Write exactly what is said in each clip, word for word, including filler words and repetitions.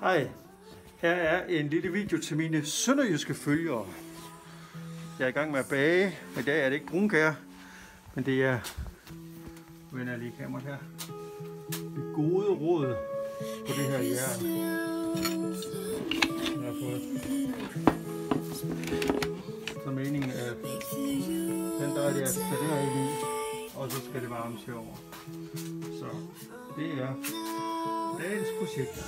Hej, her er en lille video til mine sønderjyske følgere. Jeg er i gang med at bage, og i dag er det ikke brunkager, men det er, nu vender jeg lige kameraet her, det gode råd på det her jern. Jeg har fået. Så meningen er, at den dej der skal der i, og så skal det varmes herover. Så det er dagens projekt.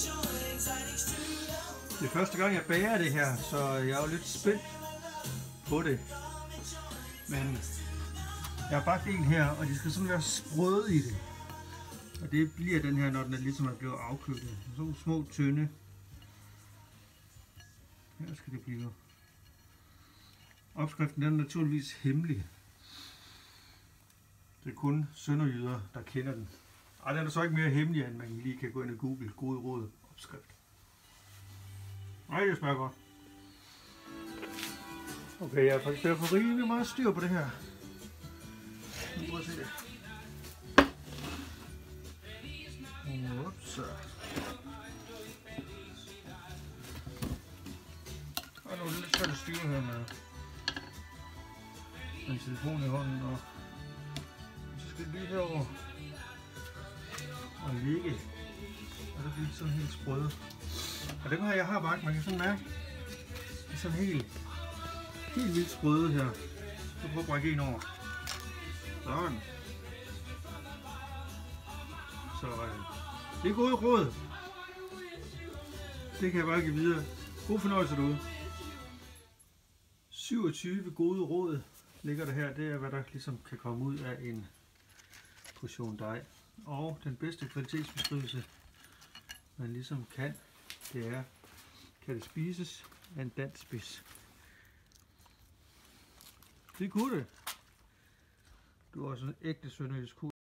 Det er første gang jeg bager det her, så jeg er jo lidt spændt på det. Men jeg har bagt en her, og de skal sådan være sprøde i det. Og det bliver den her, når den er ligesom er blevet afkølet. Sådan små tynde. Her skal det blive. Opskriften den er naturligvis hemmelig. Det er kun sønderjyder, der kender den. Ej, den er så ikke mere hemmelig, end man lige kan gå ind og google gode råd opskrift. Nej, det smager godt. Okay, jeg har faktisk ved at få rimelig meget styr på det her. Nu prøv at se det. Ups. Og nu er det lidt svært at styre her med en telefon i hånden, og så skal det lige herover og ligge, og det bliver sådan helt sprøde. Og dem her jeg har bagt, man kan sådan mærke, det er sådan helt, helt vildt sprøde her. Så prøv at brække en over. Sådan. Så øh, det er gode råd. Det kan jeg bare give videre. God fornøjelse derude. syvogtyve gode råd ligger der her. Det er hvad der ligesom kan komme ud af en portion dej. Og den bedste kvalitetsbeskrivelse man ligesom kan, det er, kan det spises af en dansk spids. Det kunne det. Du er også en ægte sønderjysk